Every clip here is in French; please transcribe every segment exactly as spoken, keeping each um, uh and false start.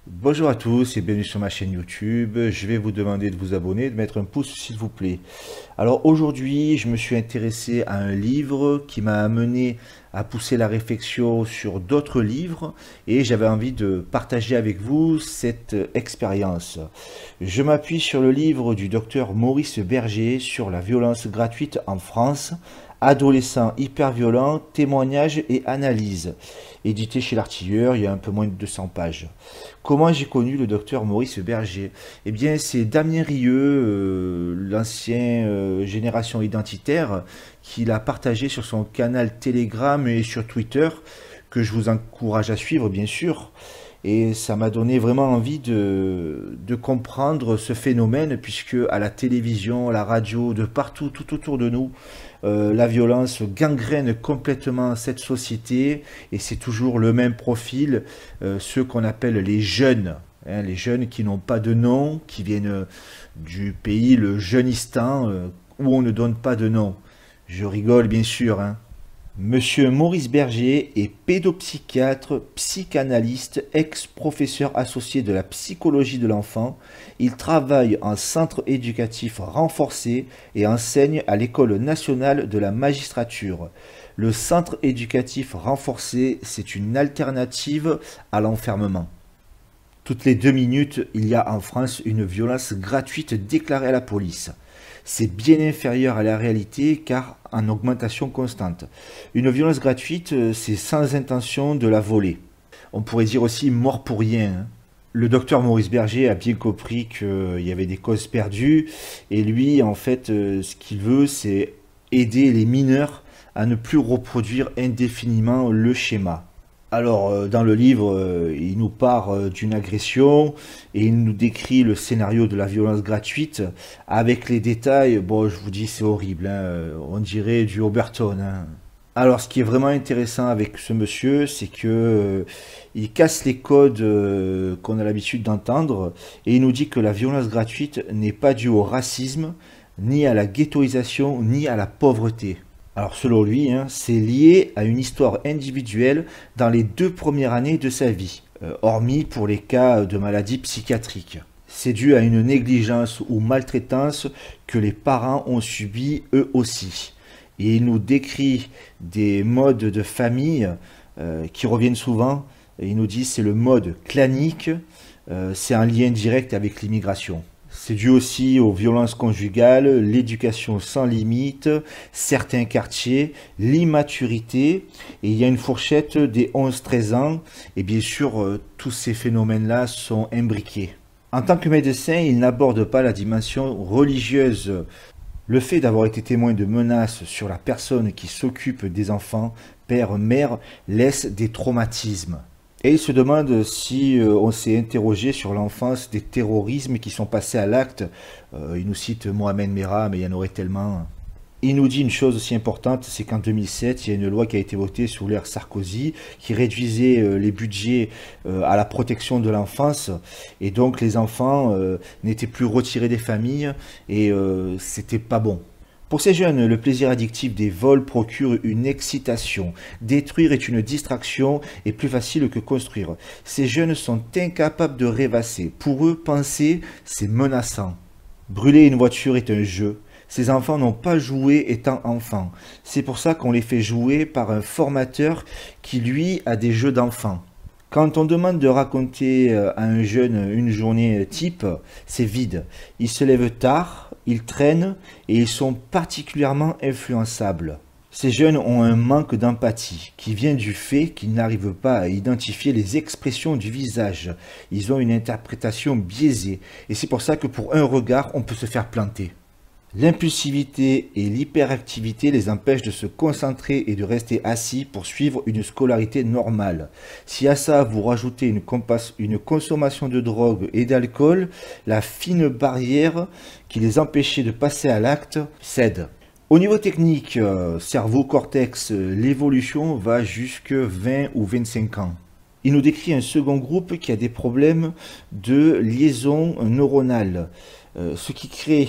Bonjour à tous et bienvenue sur ma chaîne YouTube. Je vais vous demander de vous abonner, de mettre un pouce s'il vous plaît. Alors aujourd'hui, je me suis intéressé à un livre qui m'a amené à pousser la réflexion sur d'autres livres et j'avais envie de partager avec vous cette expérience. Je m'appuie sur le livre du docteur Maurice Berger sur la violence gratuite en France, adolescents hyper violents, témoignages et analyses. Édité chez l'Artilleur, il y a un peu moins de deux cents pages. Comment j'ai connu le docteur Maurice Berger? Eh bien, c'est Damien Rieu, euh, l'ancien euh, Génération Identitaire, qui l'a partagé sur son canal Telegram et sur Twitter, que je vous encourage à suivre, bien sûr. Et ça m'a donné vraiment envie de, de comprendre ce phénomène, puisque à la télévision, à la radio, de partout, tout autour de nous, euh, la violence gangrène complètement cette société, et c'est toujours le même profil, euh, ceux qu'on appelle les jeunes, hein, les jeunes qui n'ont pas de nom, qui viennent du pays, le Jeunistan, euh, où on ne donne pas de nom. Je rigole bien sûr, hein. Monsieur Maurice Berger est pédopsychiatre, psychanalyste, ex-professeur associé de la psychologie de l'enfant. Il travaille en centre éducatif renforcé et enseigne à l'École nationale de la magistrature. Le centre éducatif renforcé, c'est une alternative à l'enfermement. Toutes les deux minutes, il y a en France une violence gratuite déclarée à la police. C'est bien inférieur à la réalité car en augmentation constante. Une violence gratuite, c'est sans intention de la voler. On pourrait dire aussi mort pour rien, hein. Le docteur Maurice Berger a bien compris qu'il y avait des causes perdues et lui, en fait, ce qu'il veut, c'est aider les mineurs à ne plus reproduire indéfiniment le schéma. Alors, dans le livre, il nous parle d'une agression et il nous décrit le scénario de la violence gratuite avec les détails. Bon, je vous dis, c'est horrible, hein, on dirait du Oberton, hein. Alors, ce qui est vraiment intéressant avec ce monsieur, c'est que euh, il casse les codes euh, qu'on a l'habitude d'entendre et il nous dit que la violence gratuite n'est pas due au racisme, ni à la ghettoisation, ni à la pauvreté. Alors selon lui, hein, c'est lié à une histoire individuelle dans les deux premières années de sa vie, euh, hormis pour les cas de maladies psychiatriques. C'est dû à une négligence ou maltraitance que les parents ont subi eux aussi. Et il nous décrit des modes de famille euh, qui reviennent souvent. Et il nous dit c'est le mode clanique, euh, c'est un lien direct avec l'immigration. C'est dû aussi aux violences conjugales, l'éducation sans limite, certains quartiers, l'immaturité, et il y a une fourchette des onze treize ans, et bien sûr, euh, tous ces phénomènes-là sont imbriqués. En tant que médecin, il n'aborde pas la dimension religieuse. Le fait d'avoir été témoin de menaces sur la personne qui s'occupe des enfants, père, mère, laisse des traumatismes. Et il se demande si euh, on s'est interrogé sur l'enfance des terrorismes qui sont passés à l'acte. Euh, il nous cite Mohamed Merah, mais il y en aurait tellement. Il nous dit une chose aussi importante, c'est qu'en deux mille sept, il y a une loi qui a été votée sous l'ère Sarkozy qui réduisait euh, les budgets euh, à la protection de l'enfance. Et donc les enfants euh, n'étaient plus retirés des familles et euh, c'était pas bon. Pour ces jeunes, le plaisir addictif des vols procure une excitation. Détruire est une distraction et plus facile que construire. Ces jeunes sont incapables de rêvasser. Pour eux, penser, c'est menaçant. Brûler une voiture est un jeu. Ces enfants n'ont pas joué étant enfants. C'est pour ça qu'on les fait jouer par un formateur qui, lui, a des jeux d'enfants. Quand on demande de raconter à un jeune une journée type, c'est vide. Ils se lèvent tard, ils traînent et ils sont particulièrement influençables. Ces jeunes ont un manque d'empathie qui vient du fait qu'ils n'arrivent pas à identifier les expressions du visage. Ils ont une interprétation biaisée et c'est pour ça que pour un regard, on peut se faire planter. L'impulsivité et l'hyperactivité les empêchent de se concentrer et de rester assis pour suivre une scolarité normale. Si à ça vous rajoutez une, une consommation de drogue et d'alcool, la fine barrière qui les empêchait de passer à l'acte cède. Au niveau technique, euh, cerveau-cortex, l'évolution va jusque vingt ou vingt-cinq ans. Il nous décrit un second groupe qui a des problèmes de liaison neuronale, euh, ce qui crée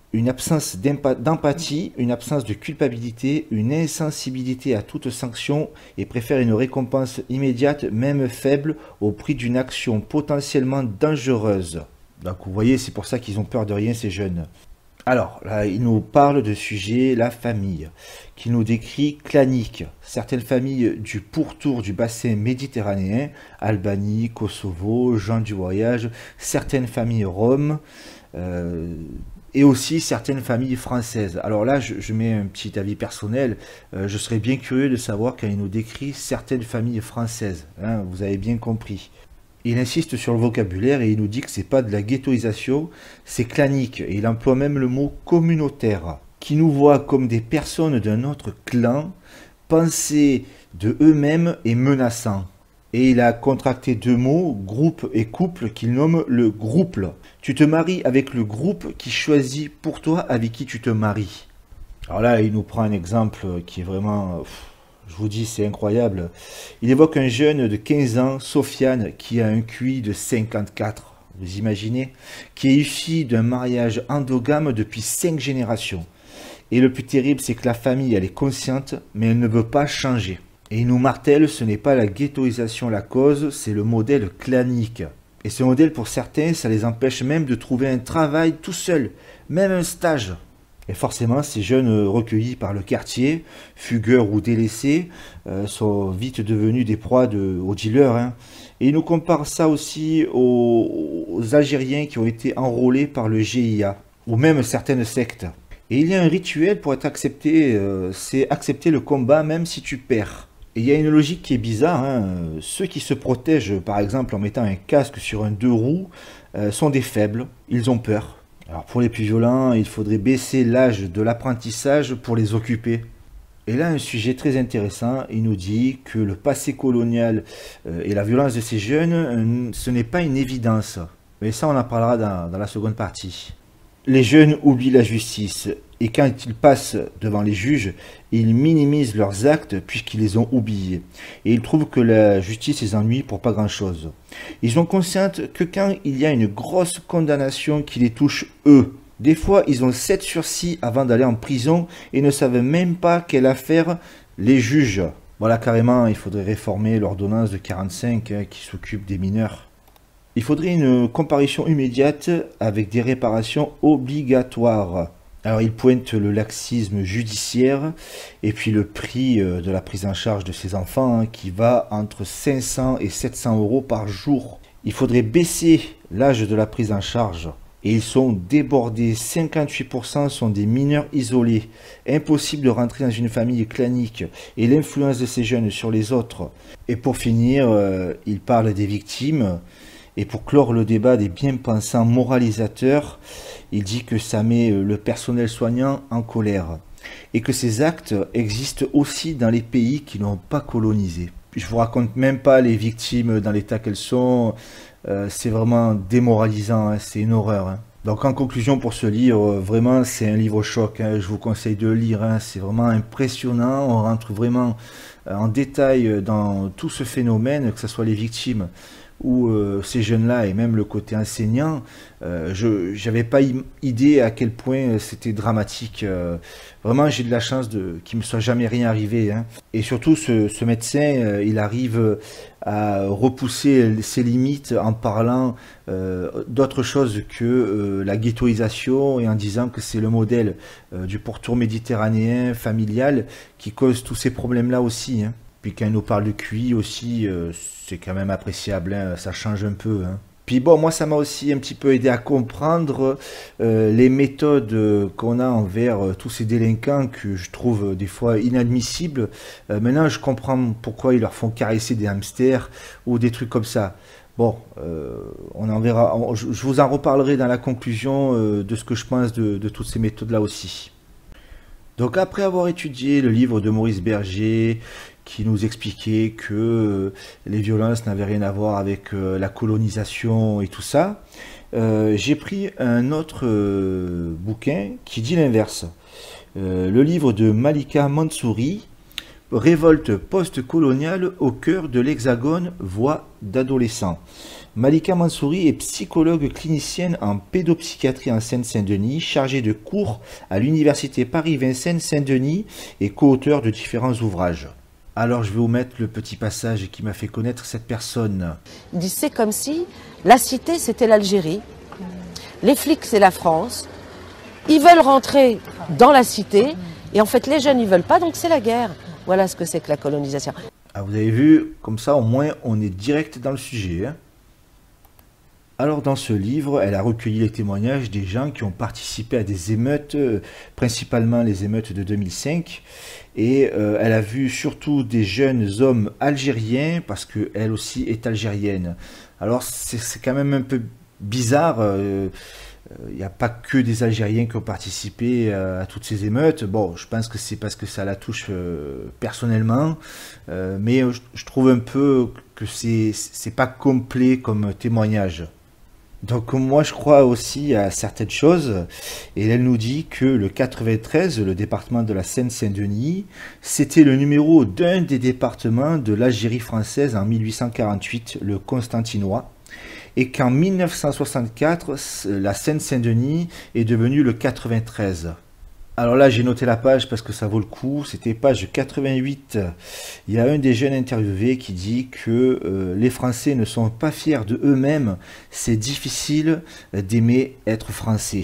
une absence d'empathie, une absence de culpabilité, une insensibilité à toute sanction et préfèrent une récompense immédiate, même faible, au prix d'une action potentiellement dangereuse. Donc vous voyez, c'est pour ça qu'ils ont peur de rien, ces jeunes. Alors, là, il nous parle de sujet la famille, qui nous décrit clanique. Certaines familles du pourtour du bassin méditerranéen, Albanie, Kosovo, gens du voyage, certaines familles roms, euh, et aussi certaines familles françaises. Alors là, je, je mets un petit avis personnel, euh, je serais bien curieux de savoir quand il nous décrit certaines familles françaises, hein, vous avez bien compris. Il insiste sur le vocabulaire et il nous dit que c'est pas de la ghettoisation, c'est clanique. Et il emploie même le mot communautaire, qui nous voit comme des personnes d'un autre clan, pensées de eux-mêmes et menaçants. Et il a contracté deux mots, groupe et couple, qu'il nomme le groupe. Tu te maries avec le groupe qui choisit pour toi avec qui tu te maries. Alors là, il nous prend un exemple qui est vraiment... Pff, je vous dis, c'est incroyable. Il évoque un jeune de quinze ans, Sofiane, qui a un Q I de cinquante-quatre. Vous imaginez? Qui est issu d'un mariage endogame depuis cinq générations. Et le plus terrible, c'est que la famille, elle est consciente, mais elle ne veut pas changer. Et il nous martèle, ce n'est pas la ghettoisation la cause, c'est le modèle clanique. Et ce modèle, pour certains, ça les empêche même de trouver un travail tout seul, même un stage. Et forcément, ces jeunes recueillis par le quartier, fugueurs ou délaissés, euh, sont vite devenus des proies de, aux dealers. Hein. Et il nous compare ça aussi aux, aux Algériens qui ont été enrôlés par le G I A, ou même certaines sectes. Et il y a un rituel pour être accepté, euh, c'est accepter le combat même si tu perds. Et il y a une logique qui est bizarre. Hein. Ceux qui se protègent, par exemple, en mettant un casque sur un deux roues, euh, sont des faibles, ils ont peur. Alors pour les plus violents, il faudrait baisser l'âge de l'apprentissage pour les occuper. Et là, un sujet très intéressant, il nous dit que le passé colonial euh, et la violence de ces jeunes, euh, ce n'est pas une évidence. Mais ça, on en parlera dans, dans la seconde partie. Les jeunes oublient la justice, et quand ils passent devant les juges, ils minimisent leurs actes puisqu'ils les ont oubliés. Et ils trouvent que la justice les ennuie pour pas grand-chose. Ils sont conscients que quand il y a une grosse condamnation qui les touche eux, des fois ils ont sept sursis avant d'aller en prison et ne savent même pas quelle affaire les juges. Voilà, carrément, il faudrait réformer l'ordonnance de quarante-cinq hein, qui s'occupe des mineurs. Il faudrait une comparution immédiate avec des réparations obligatoires. Alors il pointe le laxisme judiciaire et puis le prix de la prise en charge de ces enfants hein, qui va entre cinq cents et sept cents euros par jour. Il faudrait baisser l'âge de la prise en charge et ils sont débordés. cinquante-huit pour cent sont des mineurs isolés. Impossible de rentrer dans une famille clanique et l'influence de ces jeunes sur les autres. Et pour finir, euh, il parle des victimes. Et pour clore le débat des bien-pensants moralisateurs, il dit que ça met le personnel soignant en colère. Et que ces actes existent aussi dans les pays qui n'ont pas colonisé. Je vous raconte même pas les victimes dans l'état qu'elles sont. Euh, c'est vraiment démoralisant, hein, c'est une horreur. Hein. Donc en conclusion pour ce livre, vraiment c'est un livre choc. Hein, je vous conseille de le lire, hein, c'est vraiment impressionnant. On rentre vraiment en détail dans tout ce phénomène, que ce soit les victimes ou euh, ces jeunes-là et même le côté enseignant, euh, je n'avais pas idée à quel point c'était dramatique. Euh, vraiment, j'ai de la chance de qu'il ne me soit jamais rien arrivé. Hein. Et surtout, ce, ce médecin, euh, il arrive à repousser ses limites en parlant euh, d'autre chose que euh, la ghettoisation et en disant que c'est le modèle euh, du pourtour méditerranéen familial qui cause tous ces problèmes-là aussi. Hein. Puis quand il nous parle de Q I aussi, euh, c'est quand même appréciable, hein, ça change un peu. Hein. Puis bon, moi ça m'a aussi un petit peu aidé à comprendre euh, les méthodes euh, qu'on a envers euh, tous ces délinquants que je trouve euh, des fois inadmissibles. Euh, maintenant je comprends pourquoi ils leur font caresser des hamsters ou des trucs comme ça. Bon, euh, on en verra, on, je, je vous en reparlerai dans la conclusion euh, de ce que je pense de, de toutes ces méthodes-là aussi. Donc après avoir étudié le livre de Maurice Berger, qui nous expliquait que euh, les violences n'avaient rien à voir avec euh, la colonisation et tout ça, euh, j'ai pris un autre euh, bouquin qui dit l'inverse. Euh, le livre de Malika Mansouri, révolte post-coloniale au cœur de l'Hexagone, voix d'adolescents. Malika Mansouri est psychologue clinicienne en pédopsychiatrie en Seine-Saint-Denis, chargée de cours à l'université Paris-Vincennes-Saint-Denis et co-auteur de différents ouvrages. Alors je vais vous mettre le petit passage qui m'a fait connaître cette personne. Il dit c'est comme si la cité c'était l'Algérie, les flics c'est la France, ils veulent rentrer dans la cité et en fait les jeunes ils veulent pas donc c'est la guerre. Voilà ce que c'est que la colonisation. Ah, vous avez vu, comme ça au moins on est direct dans le sujet. Hein. Alors dans ce livre, elle a recueilli les témoignages des gens qui ont participé à des émeutes, euh, principalement les émeutes de deux mille cinq. Et euh, elle a vu surtout des jeunes hommes algériens, parce qu'elle aussi est algérienne. Alors c'est quand même un peu bizarre, il euh, n'y a pas que des Algériens qui ont participé à, à toutes ces émeutes. Bon, je pense que c'est parce que ça la touche euh, personnellement, euh, mais je, je trouve un peu que c'est c'est pas complet comme témoignage. Donc moi je crois aussi à certaines choses, et elle nous dit que le quatre-vingt-treize, le département de la Seine-Saint-Denis, c'était le numéro d'un des départements de l'Algérie française en mille huit cent quarante-huit, le Constantinois, et qu'en mille neuf cent soixante-quatre, la Seine-Saint-Denis est devenue le quatre-vingt-treize. Alors là, j'ai noté la page parce que ça vaut le coup. C'était page quatre-vingt-huit. Il y a un des jeunes interviewés qui dit que euh, les Français ne sont pas fiers de eux-mêmes. C'est difficile d'aimer être français.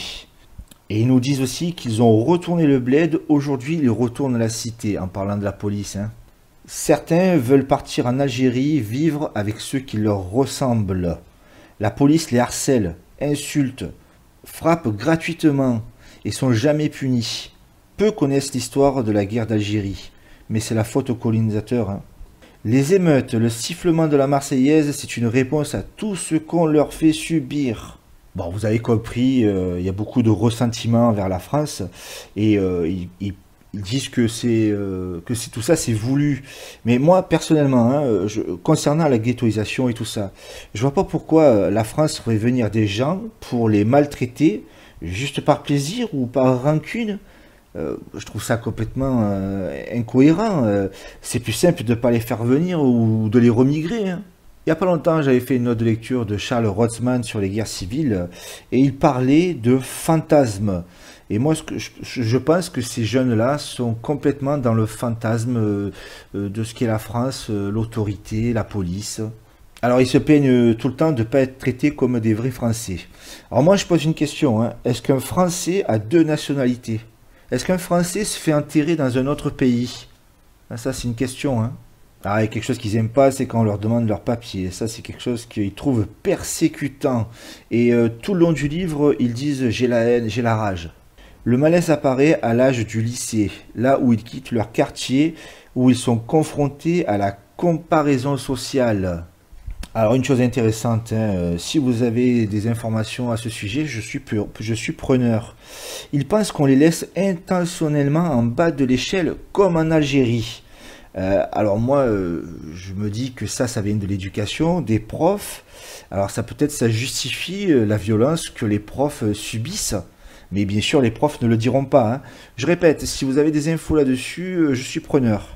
Et ils nous disent aussi qu'ils ont retourné le bled. Aujourd'hui, ils retournent la cité, en parlant de la police. Hein. Certains veulent partir en Algérie, vivre avec ceux qui leur ressemblent. La police les harcèle, insulte, frappe gratuitement et sont jamais punis. Peu connaissent l'histoire de la guerre d'Algérie, mais c'est la faute aux colonisateurs. Hein. Les émeutes, le sifflement de la Marseillaise, c'est une réponse à tout ce qu'on leur fait subir. Bon, vous avez compris, euh, il y a beaucoup de ressentiment envers la France, et euh, ils, ils, ils disent que c'est euh, que c'est tout ça, c'est voulu. Mais moi, personnellement, hein, je, concernant la ghettoisation et tout ça, je vois pas pourquoi la France ferait venir des gens pour les maltraiter, juste par plaisir ou par rancune. Euh, je trouve ça complètement euh, incohérent. Euh, c'est plus simple de ne pas les faire venir ou de les remigrer. Hein. Il n'y a pas longtemps, j'avais fait une note de lecture de Charles Rotzman sur les guerres civiles et il parlait de fantasmes. Et moi, ce que je, je pense que ces jeunes-là sont complètement dans le fantasme euh, de ce qu'est la France, euh, l'autorité, la police. Alors ils se plaignent tout le temps de ne pas être traités comme des vrais Français. Alors moi je pose une question, hein. Est-ce qu'un Français a deux nationalités? Est-ce qu'un Français se fait enterrer dans un autre pays? Ça c'est une question. Hein. Alors il y a quelque chose qu'ils n'aiment pas, c'est quand on leur demande leurs papiers. Ça c'est quelque chose qu'ils trouvent persécutant. Et euh, tout le long du livre, ils disent j'ai la haine, j'ai la rage. Le malaise apparaît à l'âge du lycée, là où ils quittent leur quartier, où ils sont confrontés à la comparaison sociale. Alors une chose intéressante, hein, euh, si vous avez des informations à ce sujet, je suis, je suis preneur. Ils pensent qu'on les laisse intentionnellement en bas de l'échelle, comme en Algérie. Euh, alors moi, euh, je me dis que ça, ça vient de l'éducation, des profs. Alors ça peut-être, ça justifie euh, la violence que les profs euh, subissent. Mais bien sûr, les profs ne le diront pas. Hein. Je répète, si vous avez des infos là-dessus, euh, je suis preneur.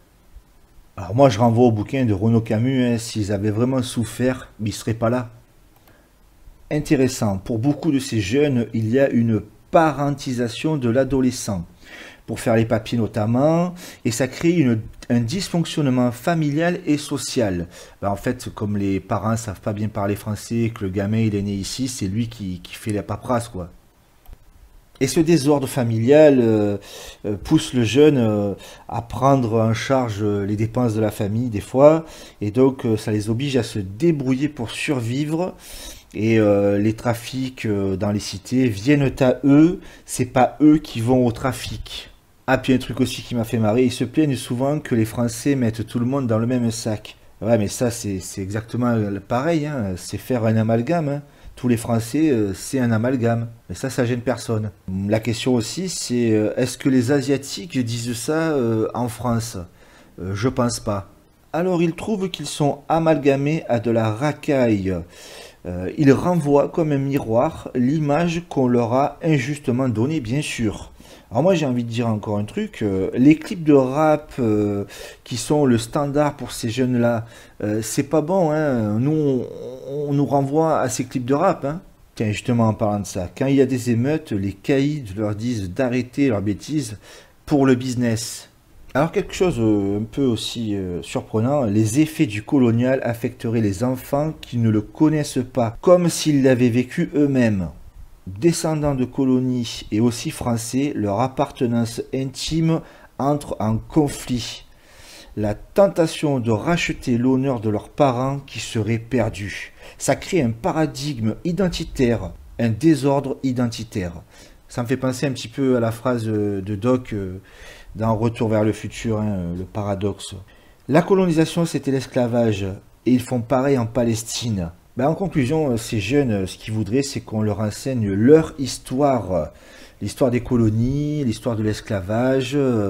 Alors moi je renvoie au bouquin de Renaud Camus, hein, s'ils avaient vraiment souffert, ils ne seraient pas là. Intéressant, pour beaucoup de ces jeunes, il y a une parentisation de l'adolescent, pour faire les papiers notamment, et ça crée une, un dysfonctionnement familial et social. Ben en fait, comme les parents ne savent pas bien parler français, que le gamin il est né ici, c'est lui qui, qui fait la paperasse, quoi. Et ce désordre familial euh, euh, pousse le jeune euh, à prendre en charge euh, les dépenses de la famille des fois, et donc euh, ça les oblige à se débrouiller pour survivre, et euh, les trafics euh, dans les cités viennent à eux, c'est pas eux qui vont au trafic. Ah, puis un truc aussi qui m'a fait marrer, ils se plaignent souvent que les Français mettent tout le monde dans le même sac. Ouais, mais ça c'est exactement pareil, hein, c'est faire un amalgame, hein. Tous les Français, euh, c'est un amalgame. Mais ça, ça gêne personne. La question aussi, c'est euh, est-ce que les Asiatiques disent ça euh, en France? euh, Je pense pas. Alors, ils trouvent qu'ils sont amalgamés à de la racaille. Euh, ils renvoient comme un miroir l'image qu'on leur a injustement donnée, bien sûr. Alors moi j'ai envie de dire encore un truc, euh, les clips de rap euh, qui sont le standard pour ces jeunes-là, euh, c'est pas bon, hein. Nous on, on nous renvoie à ces clips de rap, hein. Tiens, justement en parlant de ça, quand il y a des émeutes, les caïds leur disent d'arrêter leurs bêtises pour le business. Alors quelque chose euh, un peu aussi euh, surprenant, les effets du colonial affecteraient les enfants qui ne le connaissent pas, comme s'ils l'avaient vécu eux-mêmes. Descendants de colonies et aussi français, leur appartenance intime entre en conflit. La tentation de racheter l'honneur de leurs parents qui serait perdu. Ça crée un paradigme identitaire, un désordre identitaire. Ça me fait penser un petit peu à la phrase de Doc dans Retour vers le futur, hein, le paradoxe. La colonisation, c'était l'esclavage, et ils font pareil en Palestine. Ben, en conclusion, ces jeunes, ce qu'ils voudraient, c'est qu'on leur enseigne leur histoire. L'histoire des colonies, l'histoire de l'esclavage, euh,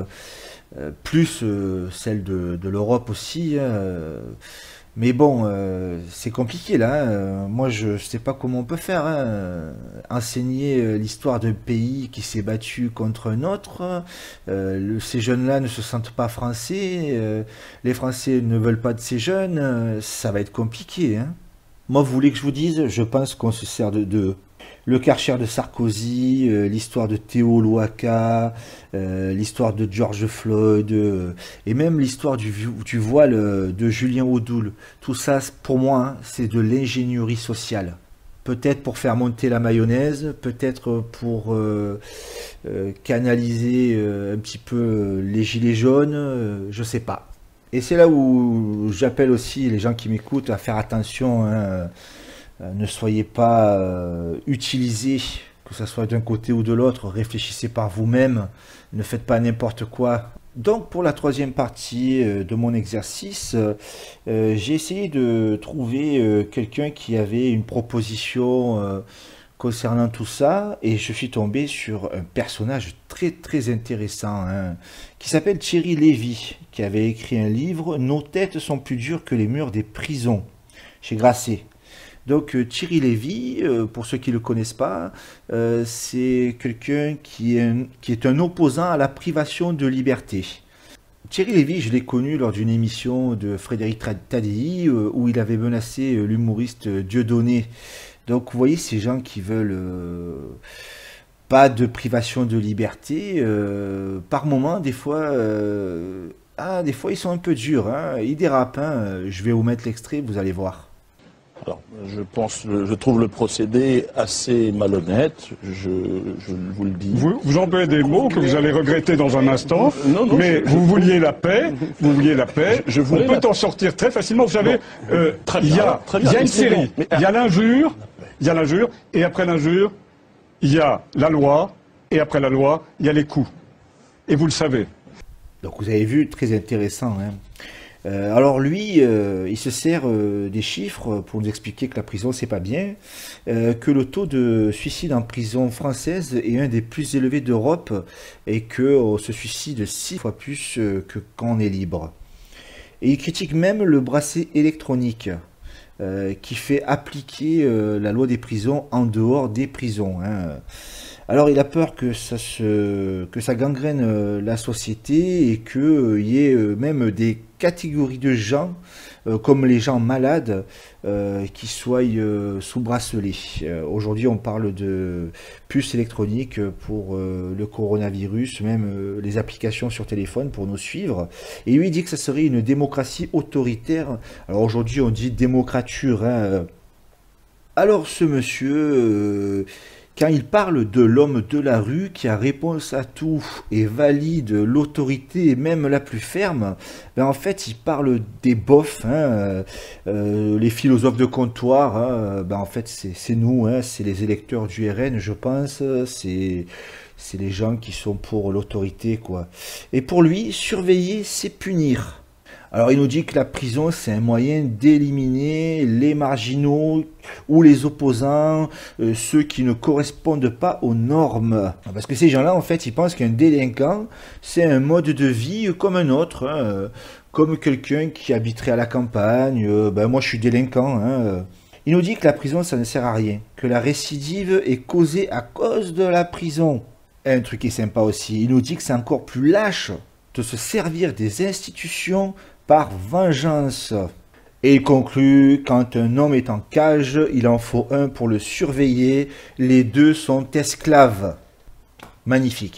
plus euh, celle de, de l'Europe aussi. Euh, mais bon, euh, c'est compliqué là. Hein. Moi, je ne sais pas comment on peut faire. Hein. Enseigner l'histoire d'un pays qui s'est battu contre un autre. Euh, le, ces jeunes-là ne se sentent pas français. Euh, les Français ne veulent pas de ces jeunes. Euh, ça va être compliqué. Hein. Moi, vous voulez que je vous dise, je pense qu'on se sert de, de le Karcher de Sarkozy, euh, l'histoire de Théo Louaka, euh, l'histoire de George Floyd, euh, et même l'histoire du, du voile euh, de Julien Audoul. Tout ça, pour moi, hein, c'est de l'ingénierie sociale. Peut-être pour faire monter la mayonnaise, peut-être pour euh, euh, canaliser euh, un petit peu les gilets jaunes, euh, je sais pas. Et c'est là où j'appelle aussi les gens qui m'écoutent à faire attention. Hein. Euh, ne soyez pas euh, utilisés, que ce soit d'un côté ou de l'autre. Réfléchissez par vous-même. Ne faites pas n'importe quoi. Donc pour la troisième partie euh, de mon exercice, euh, j'ai essayé de trouver euh, quelqu'un qui avait une proposition euh, concernant tout ça. Et je suis tombé sur un personnage très très intéressant hein, qui s'appelle Thierry Lévy, qui avait écrit un livre « Nos têtes sont plus dures que les murs des prisons » chez Grasset. Donc euh, Thierry Lévy, euh, pour ceux qui ne le connaissent pas, euh, c'est quelqu'un qui, qui est un opposant à la privation de liberté. Thierry Lévy, je l'ai connu lors d'une émission de Frédéric Tadei euh, où il avait menacé euh, l'humoriste Dieudonné. Donc vous voyez ces gens qui veulent euh, pas de privation de liberté, euh, par moment des fois... Euh, ah, des fois ils sont un peu durs, hein, ils dérapent. Hein. Je vais vous mettre l'extrait, vous allez voir. Alors, je pense, je trouve le procédé assez malhonnête, je, je vous le dis. Vous, vous employez des mots que vous allez regretter dans un instant, non, non, mais je, vous je, vouliez la paix, vous vouliez la paix, je, je on peut la... en sortir très facilement, vous savez, euh, il y a, très bien, y a une série, bon, mais... il y a l'injure, il y a l'injure, et après l'injure, il y a la loi, et après la loi, il y a les coups. Et vous le savez. Donc vous avez vu, très intéressant, hein. Euh, alors lui, euh, il se sert euh, des chiffres pour nous expliquer que la prison c'est pas bien, euh, que le taux de suicide en prison française est un des plus élevés d'Europe et qu'on se suicide six fois plus euh, que quand on est libre. Et il critique même le bracelet électronique euh, qui fait appliquer euh, la loi des prisons en dehors des prisons. Hein. Alors il a peur que ça, se, que ça gangrène euh, la société et qu'il euh, y ait euh, même des catégories de gens, euh, comme les gens malades, euh, qui soient euh, sous bracelet. Euh, Aujourd'hui on parle de puces électroniques pour euh, le coronavirus, même euh, les applications sur téléphone pour nous suivre. Et lui il dit que ça serait une démocratie autoritaire. Alors aujourd'hui on dit démocrature. Hein. Alors ce monsieur... Euh, Quand il parle de l'homme de la rue qui a réponse à tout et valide l'autorité même la plus ferme, ben en fait il parle des bofs, hein, euh, les philosophes de comptoir, hein, ben en fait c'est nous, hein, c'est les électeurs du R N je pense, c'est c'est les gens qui sont pour l'autorité quoi. Et pour lui, surveiller c'est punir. Alors il nous dit que la prison c'est un moyen d'éliminer les marginaux ou les opposants, euh, ceux qui ne correspondent pas aux normes. Parce que ces gens-là en fait ils pensent qu'un délinquant c'est un mode de vie comme un autre, hein, comme quelqu'un qui habiterait à la campagne, euh, ben moi je suis délinquant. Hein, Il nous dit que la prison, ça ne sert à rien, que la récidive est causée à cause de la prison. Et un truc qui est sympa aussi, il nous dit que c'est encore plus lâche de se servir des institutions par vengeance. Et il conclut, quand un homme est en cage, il en faut un pour le surveiller, les deux sont esclaves. Magnifique.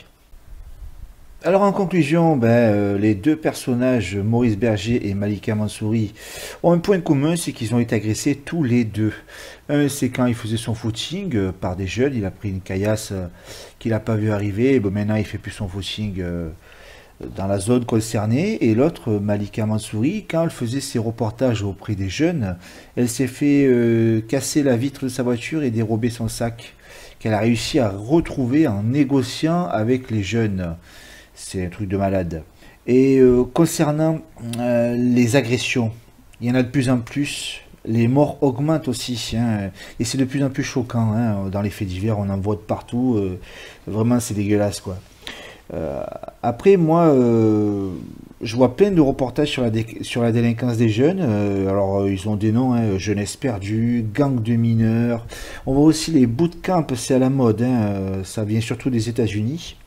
Alors en conclusion, ben, euh, les deux personnages, Maurice Berger et Malika Mansouri, ont un point commun, c'est qu'ils ont été agressés tous les deux. Un, c'est quand il faisait son footing euh, par des jeunes, il a pris une caillasse euh, qu'il n'a pas vu arriver, et bon, maintenant il fait plus son footing euh, dans la zone concernée. Et l'autre, Malika Mansouri, quand elle faisait ses reportages auprès des jeunes, elle s'est fait euh, casser la vitre de sa voiture et dérober son sac, qu'elle a réussi à retrouver en négociant avec les jeunes. C'est un truc de malade. Et euh, concernant euh, les agressions, il y en a de plus en plus. Les morts augmentent aussi. Hein, et c'est de plus en plus choquant. Hein, dans les faits divers, on en voit de partout. Euh, vraiment, c'est dégueulasse, quoi. Euh, après, moi, euh, je vois plein de reportages sur la, sur la délinquance des jeunes. Euh, alors, euh, ils ont des noms, hein, jeunesse perdue, gang de mineurs. On voit aussi les bootcamps, c'est à la mode. Hein, euh, ça vient surtout des États-Unis.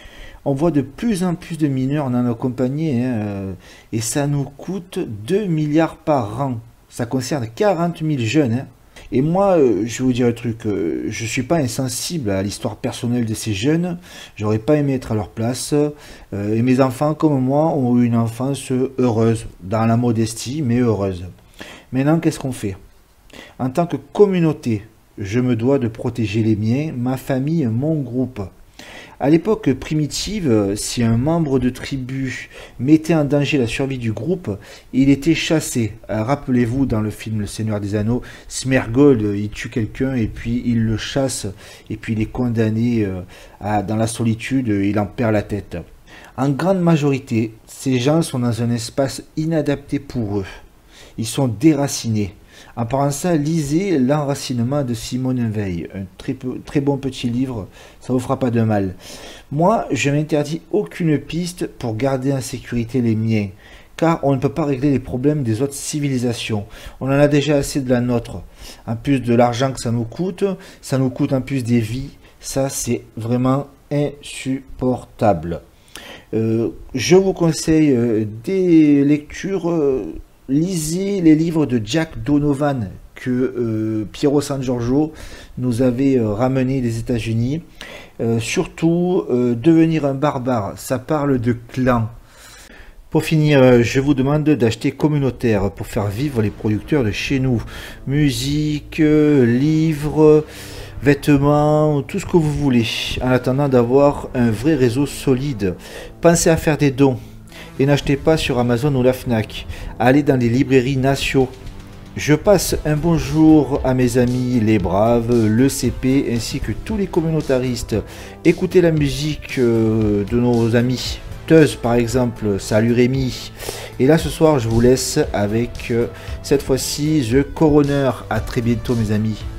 On voit de plus en plus de mineurs dans nos compagnies, hein, euh, et ça nous coûte deux milliards par an. Ça concerne quarante mille jeunes. Hein. Et moi, euh, je vais vous dire un truc, euh, je ne suis pas insensible à l'histoire personnelle de ces jeunes. J'aurais pas aimé être à leur place. Euh, et mes enfants, comme moi, ont eu une enfance heureuse, dans la modestie, mais heureuse. Maintenant, qu'est-ce qu'on fait? En tant que communauté, je me dois de protéger les miens, ma famille, mon groupe. À l'époque primitive, si un membre de tribu mettait en danger la survie du groupe, il était chassé. Rappelez-vous dans le film Le Seigneur des Anneaux, Sméagol, il tue quelqu'un et puis il le chasse et puis il est condamné à, dans la solitude, il en perd la tête. En grande majorité, ces gens sont dans un espace inadapté pour eux. Ils sont déracinés. En parlant de ça, lisez L'enracinement de Simone Veil, un très, très bon petit livre, ça vous fera pas de mal. Moi, je m'interdis aucune piste pour garder en sécurité les miens, car on ne peut pas régler les problèmes des autres civilisations. On en a déjà assez de la nôtre. En plus de l'argent que ça nous coûte, ça nous coûte en plus des vies. Ça, c'est vraiment insupportable. Euh, je vous conseille euh, des lectures... Euh, Lisez les livres de Jack Donovan que euh, Piero San Giorgio nous avait euh, ramené des États-Unis. Euh, surtout, euh, Devenir un barbare, ça parle de clan. Pour finir, je vous demande d'acheter communautaire pour faire vivre les producteurs de chez nous. Musique, livres, vêtements, tout ce que vous voulez. En attendant d'avoir un vrai réseau solide. Pensez à faire des dons. Et n'achetez pas sur Amazon ou la Fnac. Allez dans les librairies nationaux. Je passe un bonjour à mes amis les Braves, le C P ainsi que tous les communautaristes. Écoutez la musique de nos amis. Teuse par exemple, salut Rémi. Et là ce soir je vous laisse avec cette fois-ci The Coroner. À très bientôt mes amis.